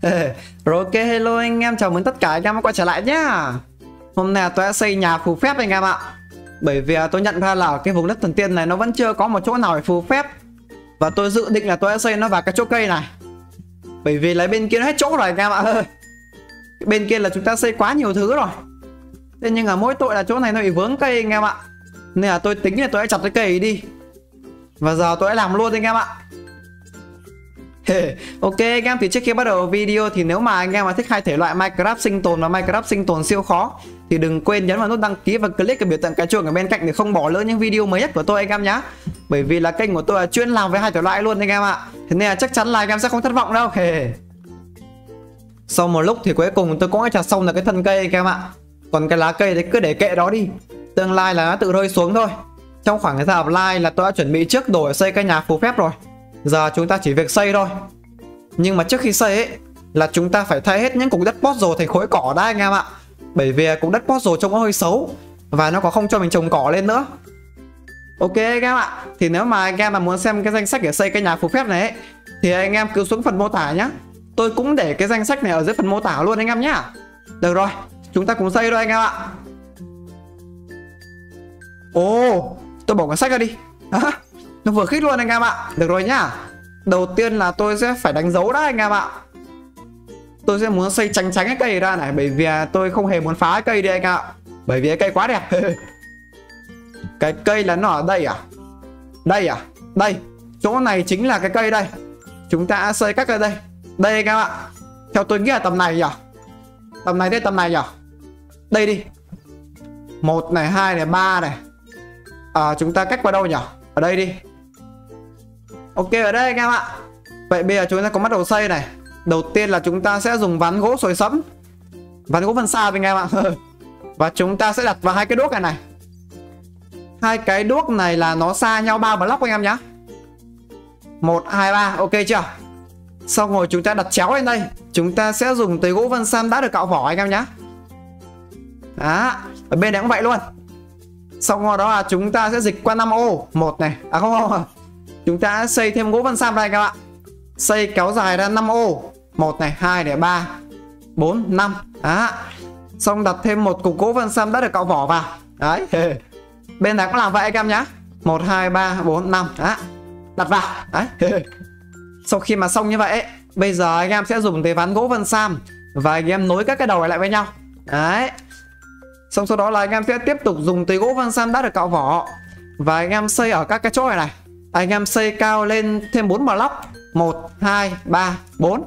Rồi ok, hello anh em, chào mừng tất cả anh em quay trở lại nhá. Hôm nay tôi đã xây nhà phù phép anh em ạ. Bởi vì tôi nhận ra là cái vùng đất thần tiên này nó vẫn chưa có một chỗ nào để phù phép. Và tôi dự định là tôi sẽ xây nó vào cái chỗ cây này. Bởi vì lấy bên kia nó hết chỗ rồi anh em ạ. Bên kia là chúng ta xây quá nhiều thứ rồi. Thế nhưng mà mỗi tội là chỗ này nó bị vướng cây anh em ạ. Nên là tôi tính là tôi sẽ chặt cái cây đi. Và giờ tôi sẽ làm luôn anh em ạ. Ok anh em, thì trước khi bắt đầu video thì nếu mà anh em mà thích hai thể loại Minecraft sinh tồn và Minecraft sinh tồn siêu khó thì đừng quên nhấn vào nút đăng ký và click cái biểu tượng cái chuông ở bên cạnh để không bỏ lỡ những video mới nhất của tôi anh em nhé. Bởi vì là kênh của tôi là chuyên làm với hai thể loại luôn anh em ạ. Thế nên là chắc chắn là anh em sẽ không thất vọng đâu. Sau một lúc thì cuối cùng tôi cũng đã chặt xong được cái thân cây anh em ạ. Còn cái lá cây thì cứ để kệ đó đi, tương lai là nó tự rơi xuống thôi. Trong khoảng thời gian offline là tôi đã chuẩn bị trước đồ để xây cái nhà phù phép rồi. Giờ chúng ta chỉ việc xây thôi. Nhưng mà trước khi xây ấy là chúng ta phải thay hết những cục đất puzzle thành khối cỏ đã anh em ạ. Bởi vì cục đất puzzle trông nó hơi xấu và nó còn không cho mình trồng cỏ lên nữa. Ok anh em ạ, thì nếu mà anh em mà muốn xem cái danh sách để xây cái nhà phù phép này ấy, thì anh em cứ xuống phần mô tả nhá. Tôi cũng để cái danh sách này ở dưới phần mô tả luôn anh em nhá. Được rồi, chúng ta cùng xây thôi anh em ạ. Ồ, tôi bỏ cái sách ra đi. Nó vừa khít luôn anh em ạ. Được rồi nhá. Đầu tiên là tôi sẽ phải đánh dấu đã anh em ạ. Tôi sẽ muốn xây tránh cái cây ra này. Bởi vì tôi không hề muốn phá cái cây đi anh ạ. Bởi vì cái cây quá đẹp. Cái cây là nó ở đây à? Đây à? Đây. Chỗ này chính là cái cây đây. Chúng ta xây các cây đây. Đây anh em ạ. Theo tôi nghĩ là tầm này nhỉ. Tầm này tới tầm này nhỉ. Đây đi. 1 này, 2 này, 3 này. Chúng ta cách vào đâu nhỉ? Ở đây đi. Ok ở đây anh em ạ. Vậy bây giờ chúng ta có bắt đầu xây này. Đầu tiên là chúng ta sẽ dùng ván gỗ sồi sẫm, ván gỗ vân sa anh em ạ. Và chúng ta sẽ đặt vào hai cái đuốc này. Hai cái đuốc này là nó xa nhau 3 block anh em nhá. 1, 2, 3, ok chưa? Xong rồi chúng ta đặt chéo lên đây. Chúng ta sẽ dùng tới gỗ vân sam đã được cạo vỏ anh em nhá. Đó, ở bên này cũng vậy luôn. Xong rồi đó là chúng ta sẽ dịch qua 5 ô. Một này, không. Chúng ta xây thêm gỗ vân sam đây các bạn. Xây kéo dài ra 5 ô. 1 này, 2 này, 3, 4, 5. Đó. Xong đặt thêm một cục gỗ vân sam đã được cạo vỏ vào. Đấy. Bên này cũng làm vậy anh em nhá. 1, 2, 3, 4, 5. Đó. Đặt vào. Đấy. Sau khi mà xong như vậy ấy, bây giờ anh em sẽ dùng tới ván gỗ vân sam và anh em nối các cái đầu này lại với nhau. Đấy. Xong sau đó là anh em sẽ tiếp tục dùng tới gỗ vân sam đã được cạo vỏ. Và anh em xây ở các cái chỗ này này. Anh em xây cao lên thêm 4 block. 1, 2, 3, 4.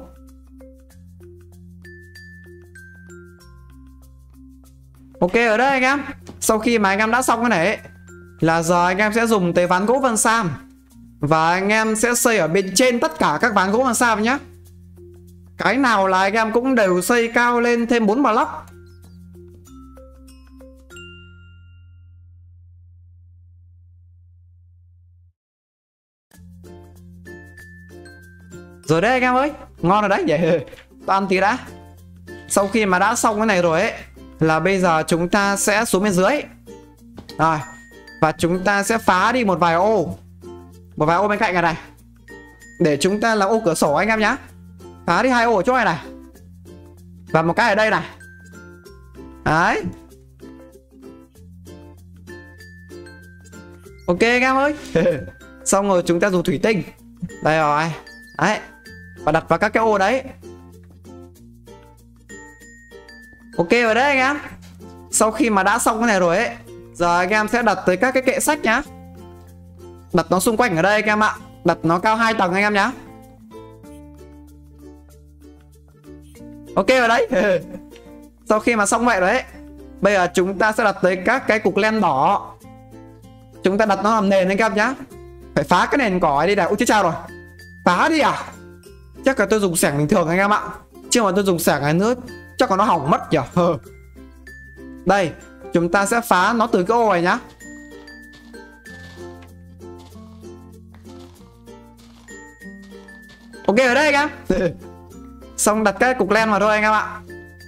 Ok ở đây anh em. Sau khi mà anh em đã xong cái này ấy, là giờ anh em sẽ dùng tới ván gỗ vân sam. Và anh em sẽ xây ở bên trên tất cả các ván gỗ vân sam nhé. Cái nào là anh em cũng đều xây cao lên thêm 4 block. Rồi đấy anh em ơi, ngon rồi đấy. Vậy tôi ăn tí đã. Sau khi mà đã xong cái này rồi ấy, là bây giờ chúng ta sẽ xuống bên dưới. Rồi. Và chúng ta sẽ phá đi một vài ô. Một vài ô bên cạnh này. Để chúng ta làm ô cửa sổ anh em nhá. Phá đi 2 ô ở chỗ này này. Và một cái ở đây này. Đấy. Ok anh em ơi. Xong rồi chúng ta dùng thủy tinh. Đây rồi. Đấy. Và đặt vào các cái ô đấy. Ok rồi đấy anh em. Sau khi mà đã xong cái này rồi ấy, giờ anh em sẽ đặt tới các cái kệ sách nhá. Đặt nó xung quanh ở đây anh em ạ. Đặt nó cao 2 tầng anh em nhá. Ok rồi đấy. Sau khi mà xong vậy rồi ấy, bây giờ chúng ta sẽ đặt tới các cái cục len đỏ. Chúng ta đặt nó làm nền anh em nhá. Phải phá cái nền cỏ đi này. Ui chết chào rồi. Phá đi à? Chắc là tôi dùng xẻng bình thường anh em ạ. Chứ mà tôi dùng xẻng này nữa chắc là nó hỏng mất nhỉ. Đây, chúng ta sẽ phá nó từ cái ô này nhá. Ok ở đây anh em. Xong đặt cái cục len vào thôi anh em ạ.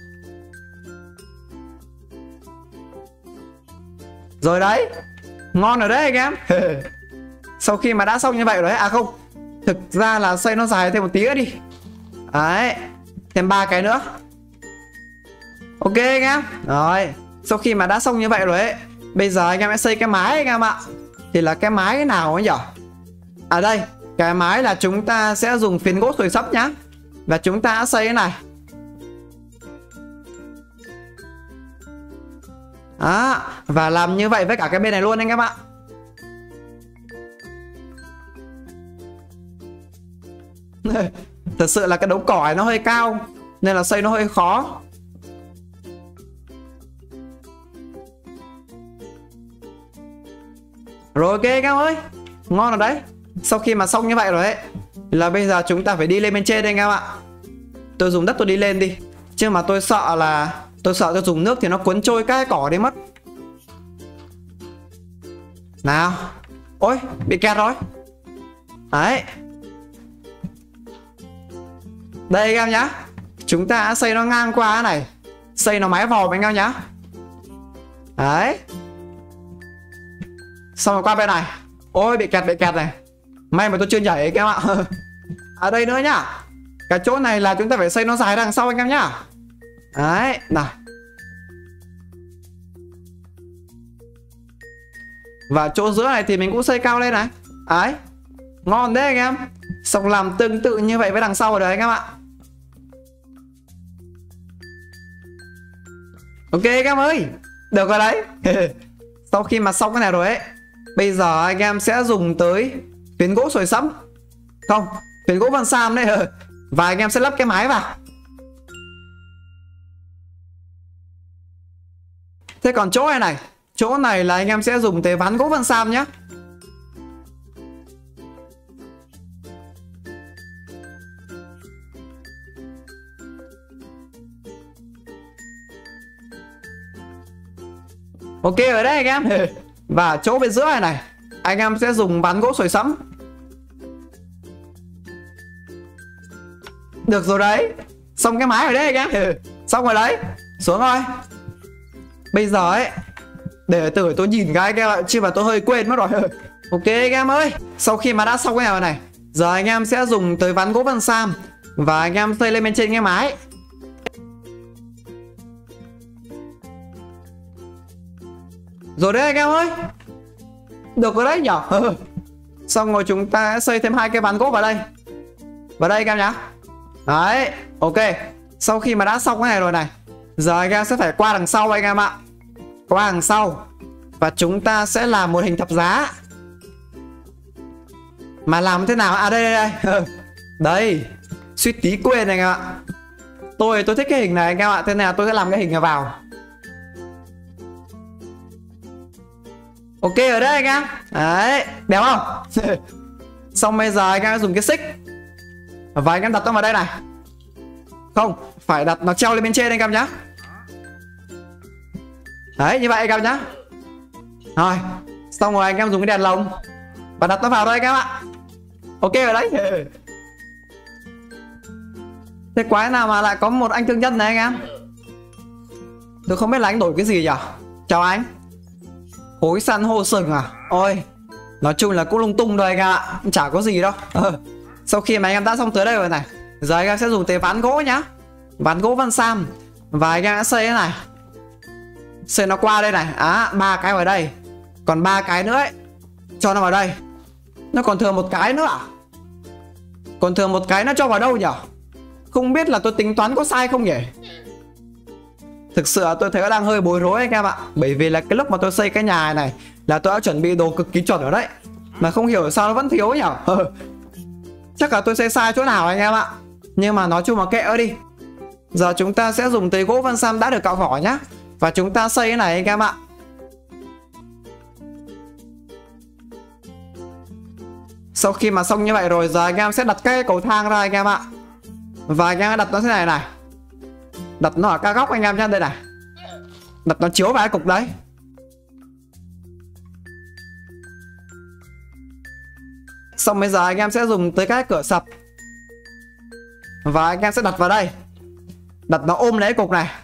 Rồi đấy. Ngon ở đấy anh em. Sau khi mà đã xong như vậy rồi ấy, à không, thực ra là xây nó dài thêm một tí nữa đi. Đấy. Thêm 3 cái nữa. Ok anh em. Rồi, sau khi mà đã xong như vậy rồi ấy, bây giờ anh em sẽ xây cái mái anh em ạ. Thì là cái mái nào ấy nhở? À đây, cái mái là chúng ta sẽ dùng phiến gỗ sồi sấp nhá. Và chúng ta sẽ xây cái này. Đó, và làm như vậy với cả cái bên này luôn anh em ạ. Thật sự là cái đống cỏ này nó hơi cao nên là xây nó hơi khó. Rồi ok anh em ơi, ngon rồi đấy. Sau khi mà xong như vậy rồi ấy, là bây giờ chúng ta phải đi lên bên trên đây anh em ạ. Tôi dùng đất tôi đi lên đi. Chứ mà tôi sợ tôi dùng nước thì nó cuốn trôi cái cỏ đi mất. Nào. Ôi, bị kẹt rồi. Đấy. Đây anh em nhá. Chúng ta xây nó ngang qua cái này. Xây nó mái vòm anh em nhá. Đấy. Xong rồi qua bên này. Ôi bị kẹt này. May mà tôi chưa nhảy anh em ạ. Ở đây nữa nhá. Cái chỗ này là chúng ta phải xây nó dài đằng sau anh em nhá. Đấy, nào. Và chỗ giữa này thì mình cũng xây cao lên này. Đấy. Ngon đấy anh em. Xong làm tương tự như vậy với đằng sau rồi đấy anh em ạ. Ok anh em ơi. Được rồi đấy. Sau khi mà xong cái này rồi ấy, bây giờ anh em sẽ dùng tới phiến gỗ sồi sẫm. Không, phiến gỗ vân sam đấy. Và anh em sẽ lắp cái mái vào. Thế còn chỗ này này, chỗ này là anh em sẽ dùng tới ván gỗ vân sam nhé. Ok ở đây anh em. Và chỗ bên giữa này này, anh em sẽ dùng ván gỗ sồi sẫm. Được rồi đấy. Xong cái mái ở đây anh em. Xong rồi đấy. Xuống rồi. Bây giờ ấy, để từ tôi nhìn cái em ạ, chứ mà tôi hơi quên mất rồi. Ok anh em ơi. Sau khi mà đã xong cái này này, giờ anh em sẽ dùng tới ván gỗ vân sam. Và anh em xây lên bên trên cái mái. Rồi đấy anh em ơi. Được rồi đấy nhở. Xong rồi chúng ta xây thêm 2 cái ván gỗ vào đây. Vào đây anh em nhá. Đấy, ok. Sau khi mà đã xong cái này rồi này, giờ anh em sẽ phải qua đằng sau anh em ạ. Qua đằng sau. Và chúng ta sẽ làm một hình thập giá. Mà làm thế nào? À đây. Đây. Suýt tí quên anh em ạ. Tôi thích cái hình này anh em ạ. Thế nên là tôi sẽ làm cái hình này vào. Ok ở đây anh em. Đấy, đẹp không? Xong bây giờ anh em dùng cái xích. Và anh em đặt nó vào đây này. Không, phải đặt nó treo lên bên trên anh em nhá. Đấy, như vậy anh em nhá. Rồi, xong rồi anh em dùng cái đèn lồng và đặt nó vào đây anh em ạ. Ok ở đấy. Thế quái nào mà lại có một anh thương nhân này anh em. Tôi không biết là anh đổi cái gì nhỉ. Chào anh. Khối san hô sừng à? Ôi, nói chung là cũng lung tung thôi anh em ạ. Chả có gì đâu. Sau khi mà anh em đã xong tới đây rồi này, giờ anh em sẽ dùng tới ván gỗ nhá. Ván gỗ vân sam. Và anh em sẽ xây cái này. Xây nó qua đây này. 3 cái vào đây. Còn 3 cái nữa ấy, cho nó vào đây. Nó còn thừa một cái nữa à? Còn thừa một cái nó cho vào đâu nhỉ? Không biết là tôi tính toán có sai không nhỉ? Thực sự tôi thấy nó đang hơi bối rối anh em ạ. Bởi vì là cái lúc mà tôi xây cái nhà này là tôi đã chuẩn bị đồ cực kỳ chuẩn ở đấy. Mà không hiểu sao nó vẫn thiếu nhỉ. Chắc là tôi xây sai chỗ nào anh em ạ. Nhưng mà nói chung là kệ đi. Giờ chúng ta sẽ dùng tới gỗ vân sam đã được cạo vỏ nhá. Và chúng ta xây cái này anh em ạ. Sau khi mà xong như vậy rồi, giờ anh em sẽ đặt cái cầu thang ra anh em ạ. Và anh em đặt nó thế này này. Đặt nó ở các góc anh em nhá. Đây này. Đặt nó chiếu vào cái cục đấy. Xong bây giờ anh em sẽ dùng tới cái cửa sập. Và anh em sẽ đặt vào đây. Đặt nó ôm lấy cái cục này.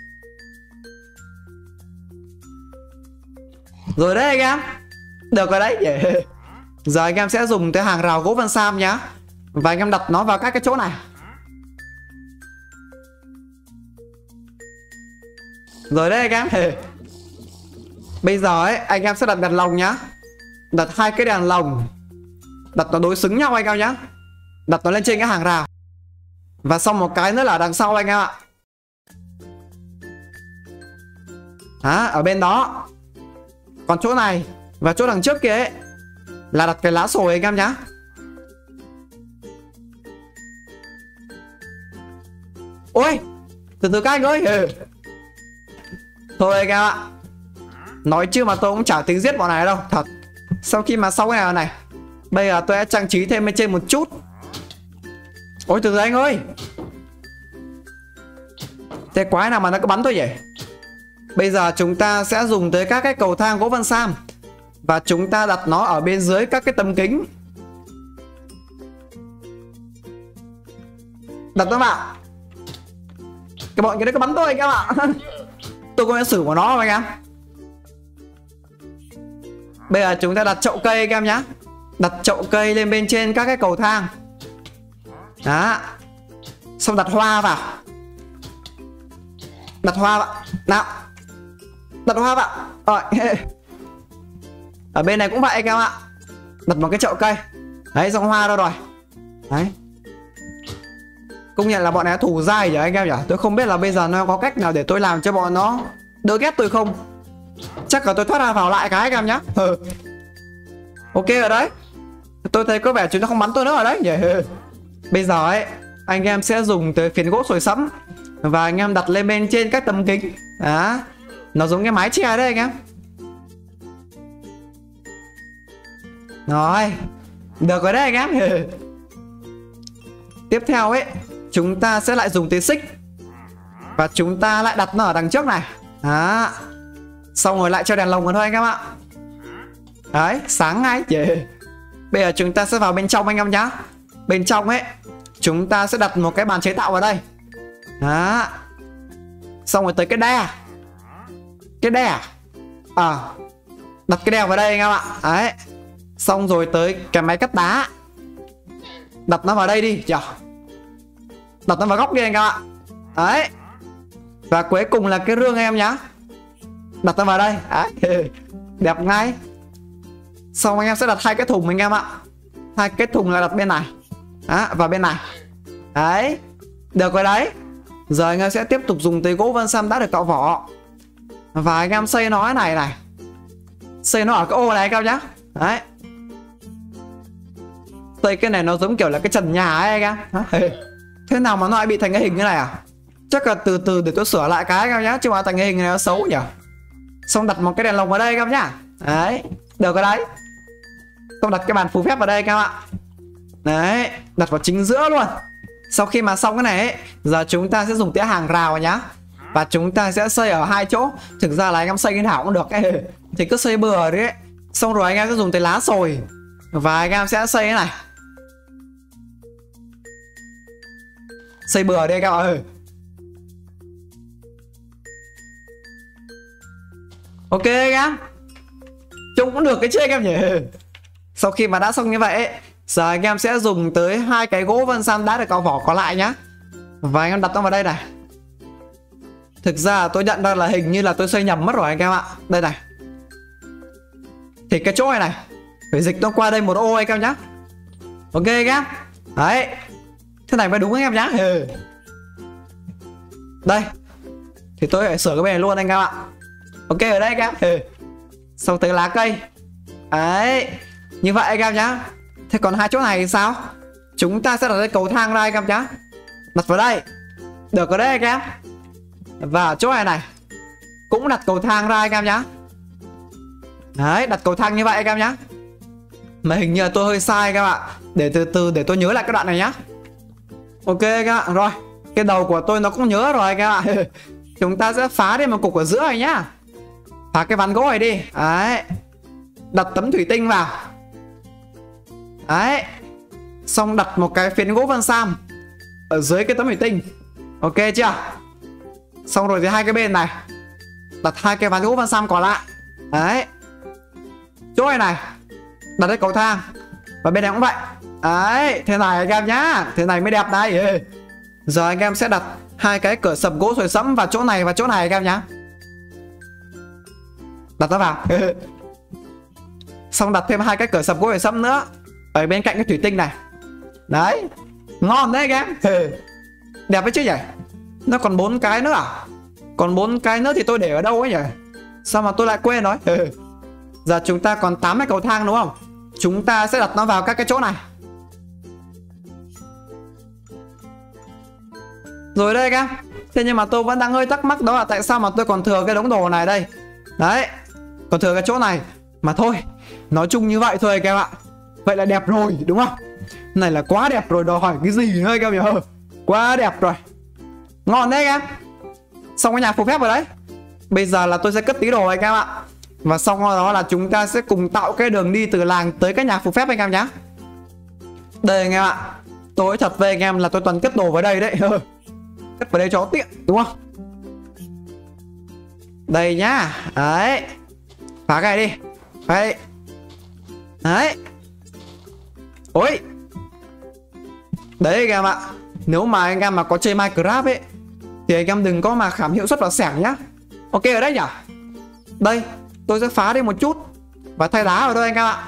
Rồi đấy anh em. Được rồi đấy. Giờ anh em sẽ dùng tới hàng rào gỗ vân sam nhá. Và anh em đặt nó vào các cái chỗ này. Rồi đấy anh em. Bây giờ ấy anh em sẽ đặt đèn lồng nhá. Đặt hai cái đèn lồng, đặt nó đối xứng nhau anh em nhá. Đặt nó lên trên cái hàng rào. Và xong một cái nữa là đằng sau anh em ạ. Ở bên đó. Còn chỗ này và chỗ đằng trước kia ấy là đặt cái lá sồi anh em nhá. Ôi, từ từ các anh ơi. Thôi anh em ạ, nói chứ mà tôi cũng chả tính giết bọn này đâu, thật. Sau khi mà xong cái này này, bây giờ tôi sẽ trang trí thêm bên trên một chút. Ôi từ từ anh ơi, thế quái nào mà nó cứ bắn tôi vậy. Bây giờ chúng ta sẽ dùng tới các cái cầu thang gỗ vân sam, và chúng ta đặt nó ở bên dưới các cái tấm kính. Đặt nó vào. Cái bọn kia nó cứ bắn tôi anh em ạ. Tôi có xử của nó không anh em. Bây giờ chúng ta đặt chậu cây anh em nhá. Đặt chậu cây lên bên trên các cái cầu thang. Đó. Xong đặt hoa vào. Đặt hoa vào. Nào. Đặt hoa vào. Rồi. Ở bên này cũng vậy anh em ạ. Đặt một cái chậu cây. Đấy, xong hoa đâu rồi. Đấy. Công nhận là bọn này thủ dai nhỉ anh em nhỉ. Tôi không biết là bây giờ nó có cách nào để tôi làm cho bọn nó đỡ ghét tôi không. Chắc là tôi thoát ra vào lại cái anh em nhá. Ok rồi đấy. Tôi thấy có vẻ chúng nó không bắn tôi nữa rồi đấy nhỉ. Bây giờ ấy anh em sẽ dùng tới phiến gỗ sồi sẫm, và anh em đặt lên bên trên các tấm kính. Đó. Nó giống cái mái che đấy anh em. Rồi. Được rồi đấy anh em. Tiếp theo ấy, chúng ta sẽ lại dùng tới xích, và chúng ta lại đặt nó ở đằng trước này. Đó. Xong rồi lại cho đèn lồng vào thôi anh em ạ. Đấy, sáng ngay. Bây giờ chúng ta sẽ vào bên trong anh em nhá. Bên trong ấy, chúng ta sẽ đặt một cái bàn chế tạo vào đây. Đó. Xong rồi tới cái đè. Cái đè. Đặt cái đèo vào đây anh em ạ. Đấy. Xong rồi tới cái máy cắt đá. Đặt nó vào đây đi. Đặt nó vào góc đi anh em ạ. Đấy. Và cuối cùng là cái rương anh em nhá. Đặt nó vào đây. Đấy. Đẹp ngay. Xong anh em sẽ đặt hai cái thùng anh em ạ. Hai cái thùng là đặt bên này. Đó, và bên này. Đấy. Được rồi đấy. Giờ anh em sẽ tiếp tục dùng tới gỗ vân sam đã được cạo vỏ. Và anh em xây nó này này. Xây nó ở cái ô này anh em nhá. Đấy. Xây cái này nó giống kiểu là cái trần nhà ấy anh em. Thế nào mà nó lại bị thành cái hình như này à? Chắc là từ từ để tôi sửa lại cái anh em nhá. Chứ mà thành cái hình này nó xấu nhỉ. Xong đặt một cái đèn lồng vào đây anh em nhá. Đấy. Được rồi đấy. Xong đặt cái bàn phù phép vào đây anh em ạ. Đấy. Đặt vào chính giữa luôn. Sau khi mà xong cái này ấy, giờ chúng ta sẽ dùng cái hàng rào nhá. Và chúng ta sẽ xây ở hai chỗ. Thực ra là anh em xây cái nào cũng được ấy. Thì cứ xây bừa đấy ấy. Xong rồi anh em sẽ dùng tới lá sồi. Và anh em sẽ xây cái này. Xây bừa đi anh em ạ. Ok anh em. Trông cũng được cái chứ anh em nhỉ. Sau khi mà đã xong như vậy ấy, giờ anh em sẽ dùng tới hai cái gỗ vân sam đã được cạo vỏ còn lại nhá. Và anh em đặt nó vào đây này. Thực ra tôi nhận ra là hình như là tôi xây nhầm mất rồi anh em ạ. Đây này. Thì cái chỗ này này phải dịch nó qua đây một ô anh em nhá. Ok anh em. Đấy. Thế này mới đúng anh em nhá. Đây. Thì tôi phải sửa cái bên này luôn anh em ạ. Ok ở đây anh em. Xong tới lá cây. Đấy. Như vậy anh em nhá. Thế còn hai chỗ này thì sao? Chúng ta sẽ đặt cái cầu thang ra anh em nhá. Đặt vào đây. Được ở đây anh em. Và ở chỗ này này cũng đặt cầu thang ra anh em nhá. Đấy, đặt cầu thang như vậy anh em nhá. Mà hình như là tôi hơi sai anh em ạ. Để từ từ để tôi nhớ lại cái đoạn này nhá. Ok anh em ạ. Rồi, cái đầu của tôi nó cũng nhớ rồi anh em ạ. Chúng ta sẽ phá đi một cục ở giữa này nhá. Phá cái ván gỗ này đi. Đấy. Đặt tấm thủy tinh vào. Đấy. Xong đặt một cái phiến gỗ vân sam ở dưới cái tấm thủy tinh. Ok chưa? Xong rồi thì hai cái bên này đặt hai cái ván gỗ vân sam còn lại. Đấy. Chỗ này đặt cái cầu thang. Và bên này cũng vậy. Đấy. Thế này anh em nhá. Thế này mới đẹp đây. Giờ anh em sẽ đặt hai cái cửa sập gỗ sồi sẫm vào chỗ này và chỗ này anh em nhá. Đặt nó vào. Xong đặt thêm 2 cái cửa sập gỗ để sẫm nữa ở bên cạnh cái thủy tinh này. Đấy, ngon đấy các em. Đẹp đấy chứ nhỉ. Nó còn 4 cái nữa à? Còn 4 cái nữa thì tôi để ở đâu ấy nhỉ? Sao mà tôi lại quên rồi. Giờ chúng ta còn 8 cái cầu thang đúng không? Chúng ta sẽ đặt nó vào các cái chỗ này. Rồi đây các em. Thế nhưng mà tôi vẫn đang hơi thắc mắc, đó là tại sao mà tôi còn thừa cái đống đồ này đây. Đấy, còn thừa cái chỗ này. Mà thôi, nói chung như vậy thôi các em ạ. Vậy là đẹp rồi đúng không? Này là quá đẹp rồi, đòi hỏi cái gì nữa các em nhỉ? Quá đẹp rồi. Ngon đấy các em. Xong cái nhà phù phép rồi đấy. Bây giờ là tôi sẽ cất tí đồ anh em ạ. Và xong đó là chúng ta sẽ cùng tạo cái đường đi từ làng tới cái nhà phù phép anh em nhé. Đây anh em ạ. Tôi thật với anh em là tôi toàn cất đồ vào đây đấy. Cất vào đây cho tiện đúng không? Đây nhá. Đấy. Phá cái này đi. Đấy. Đấy. Ôi. Đấy anh em ạ. Nếu mà anh em mà có chơi Minecraft ấy thì anh em đừng có mà khảm hiệu suất vào xẻng nhá. Ok ở đấy nhỉ. Đây, tôi sẽ phá đi một chút và thay đá vào đây anh em ạ.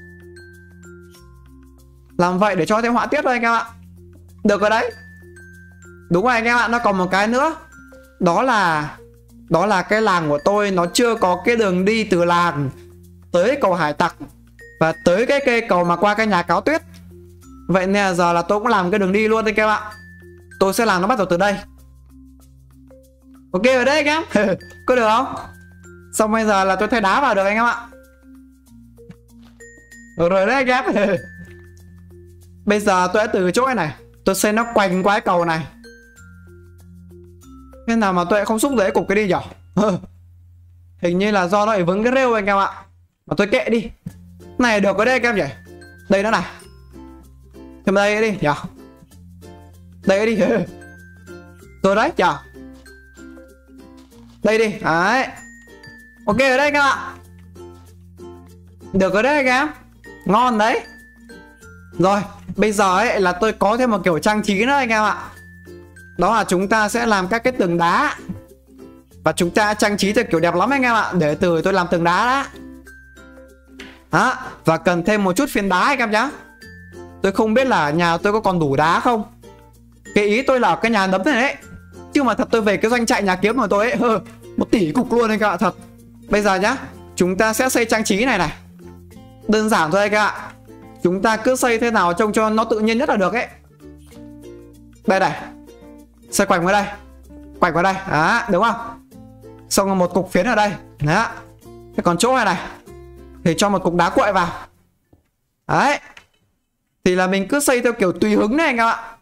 Làm vậy để cho thêm họa tiết thôi anh em ạ. Được rồi đấy. Đúng rồi anh em ạ, nó còn một cái nữa. Đó là cái làng của tôi nó chưa có cái đường đi từ làng tới cầu hải tặc và tới cái cây cầu mà qua cái nhà cáo tuyết. Vậy nên là giờ là tôi cũng làm cái đường đi luôn anh em ạ. Tôi sẽ làm nó bắt đầu từ đây. Ok ở đây anh em. Có được không? Xong bây giờ là tôi thay đá vào được anh em ạ. Được rồi đấy anh em. Bây giờ tôi đã từ chỗ này tôi xây nó quanh qua cái cầu này. Thế nào mà tôi lại không xúc dưới cục cái đi nhỉ? Hình như là do nó phải vướng cái rêu anh em ạ. Mà tôi kệ đi. Này được ở đây anh em nhỉ. Đây nữa này. Thêm đây đi nhỉ. Đây đi. Rồi đấy nhỉ. Đây đi. Đấy. Ok ở đây anh em ạ. Được ở đây anh em. Ngon đấy. Rồi bây giờ ấy là tôi có thêm một kiểu trang trí nữa anh em ạ. Đó là chúng ta sẽ làm các cái tường đá. Và chúng ta trang trí theo kiểu đẹp lắm anh em ạ. Để từ tôi làm tường đá đã. Đó. Và cần thêm một chút phiến đá anh em nhá. Tôi không biết là nhà tôi có còn đủ đá không. Cái ý tôi là cái nhà nấm này đấy. Chứ mà thật tôi về cái doanh trại nhà kiếm của tôi ấy 1 tỷ cục luôn anh em ạ thật. Bây giờ nhá, chúng ta sẽ xây trang trí này này. Đơn giản thôi anh em ạ. Chúng ta cứ xây thế nào trông cho nó tự nhiên nhất là được ấy. Đây này. Xây quanh vào đây. Quanh vào đây. Đó, đúng không? Xong rồi một cục phiến ở đây. Đó. Thế còn chỗ này này thì cho một cục đá cuội vào. Đấy. Thì là mình cứ xây theo kiểu tùy hứng này anh em ạ.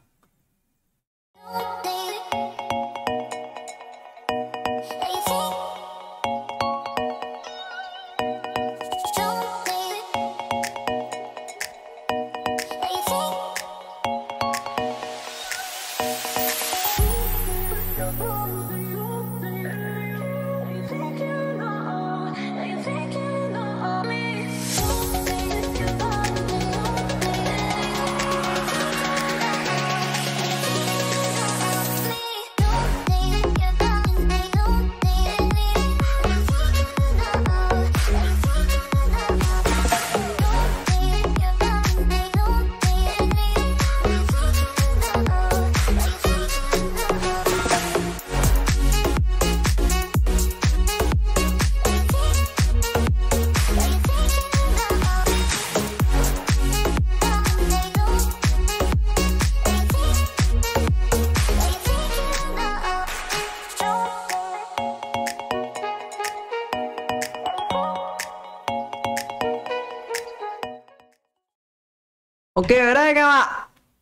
Ok ở đây các bạn.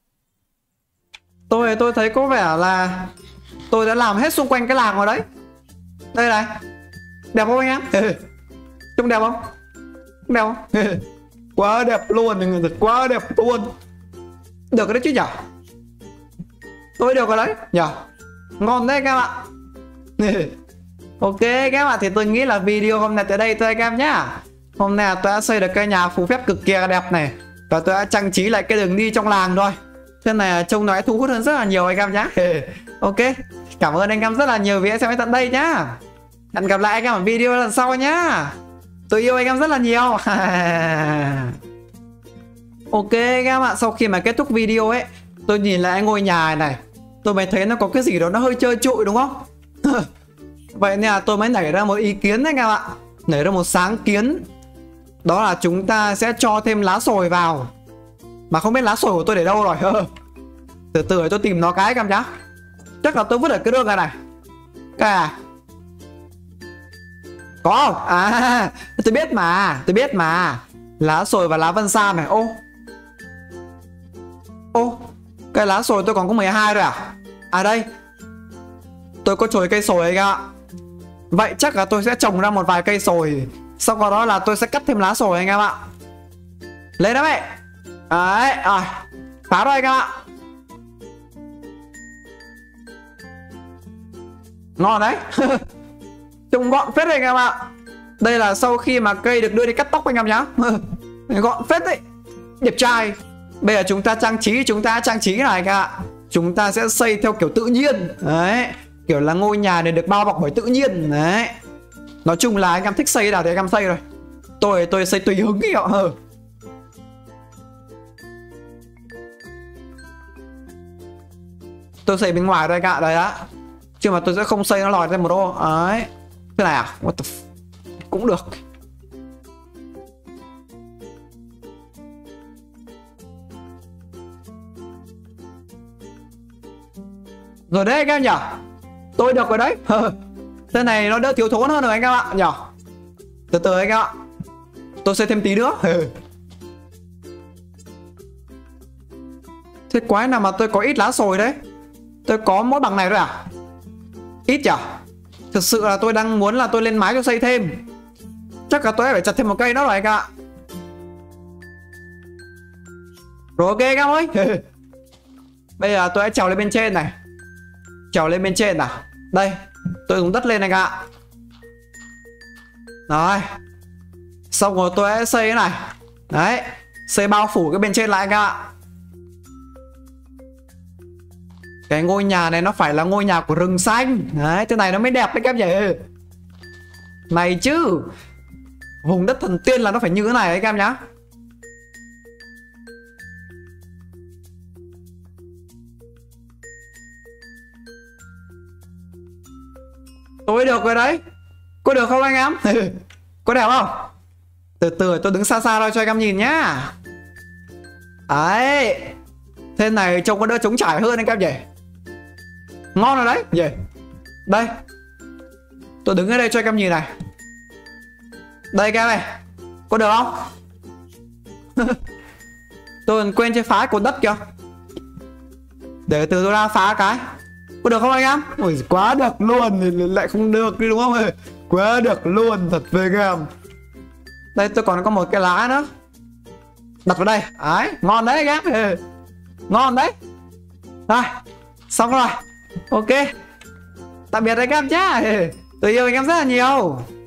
Tôi thấy có vẻ là tôi đã làm hết xung quanh cái làng rồi đấy. Đây này. Đẹp không anh em? Trông đẹp không? Đẹp không? Quá đẹp luôn, thật quá đẹp luôn. Được rồi đấy chứ nhở? Tôi được rồi đấy nhở? Ngon đấy các bạn. Ok các bạn, thì tôi nghĩ là video hôm nay tới đây thôi các em nhá. Hôm nay tôi đã xây được cái nhà phù phép cực kỳ đẹp này. Và tôi đã trang trí lại cái đường đi trong làng rồi. Thế này trông nó sẽ thu hút hơn rất là nhiều anh em nhá. Ok, cảm ơn anh em rất là nhiều vì đã xem đến tận đây nhá. Hẹn gặp lại anh em ở video lần sau nhá. Tôi yêu anh em rất là nhiều. Ok anh em ạ, sau khi mà kết thúc video ấy, tôi nhìn lại ngôi nhà này, tôi mới thấy nó có cái gì đó nó hơi trơ trụi đúng không? Vậy nên là tôi mới nảy ra một ý kiến anh em ạ. Nảy ra một sáng kiến. Đó là chúng ta sẽ cho thêm lá sồi vào. Mà không biết lá sồi của tôi để đâu rồi. Từ từ tôi tìm nó cái anh em nhá. Chắc là tôi vứt ở cái đường này. Cái này. Có không? À, tôi biết mà. Lá sồi và lá vân sam này. Ô, cái lá sồi tôi còn có 12 rồi à? À đây, tôi có chồi cây sồi anh ạ. Vậy chắc là tôi sẽ trồng ra một vài cây sồi. Sau đó là tôi sẽ cắt thêm lá sồi anh em ạ. Lên đó mẹ. Đấy, rồi. Phá rồi anh em ạ. Ngon đấy. Trông gọn phết đấy anh em ạ. Đây là sau khi mà cây được đưa đi cắt tóc anh em nhá. Gọn phết đấy. Đẹp trai. Bây giờ chúng ta trang trí này anh ạ. Chúng ta sẽ xây theo kiểu tự nhiên. Đấy, kiểu là ngôi nhà này được bao bọc bởi tự nhiên. Đấy. Nói chung là anh em thích xây nào thì anh em xây rồi. Tôi xây tùy hứng ấy ạ. Tôi xây bên ngoài đây anh ạ. Đấy á. Chứ mà tôi sẽ không xây nó lòi ra một ô. Đấy. Thế này à? What the cũng được. Rồi đấy anh em nhỉ. Tôi được rồi đấy. Thế này nó đỡ thiếu thốn hơn rồi anh em ạ nhỉ. Từ từ anh em ạ. Tôi xây thêm tí nữa. Thế quái nào mà tôi có ít lá sồi đấy. Tôi có mỗi bằng này thôi à? Ít nhỉ. Thực sự là tôi đang muốn là tôi lên mái cho xây thêm. Chắc là tôi phải chặt thêm một cây nữa rồi anh em ạ. Rồi ok anh em ơi. Bây giờ tôi hãy trèo lên bên trên này. Trèo lên bên trên nào. Đây, tôi dùng đất lên anh ạ. Rồi. Xong rồi tôi sẽ xây cái này. Đấy, xây bao phủ cái bên trên lại anh ạ. Cái ngôi nhà này nó phải là ngôi nhà của rừng xanh. Đấy, thế này nó mới đẹp đấy các em nhỉ. Này chứ. Vùng đất thần tiên là nó phải như thế này đấy các em nhá. Tôi được rồi đấy. Có được không anh em? Có đẹp không? Từ từ tôi đứng xa xa thôi cho anh em nhìn nhá. Đấy. Thế này trông có đỡ trống trải hơn anh em nhỉ. Ngon rồi đấy nhỉ. Đây. Tôi đứng ở đây cho anh em nhìn này. Đây các em này. Có được không? Tôi còn quên chơi phá cột đất kìa. Để từ tôi ra phá cái. Có được không anh em? Ôi, quá được luôn. Thì lại không được đi đúng không? Quá được luôn. Thật về các em. Đây tôi còn có một cái lá nữa. Đặt vào đây. Đấy, ngon đấy anh em. Ngon đấy. Rồi, xong rồi. Ok. Tạm biệt anh em nhá. Tôi yêu anh em rất là nhiều.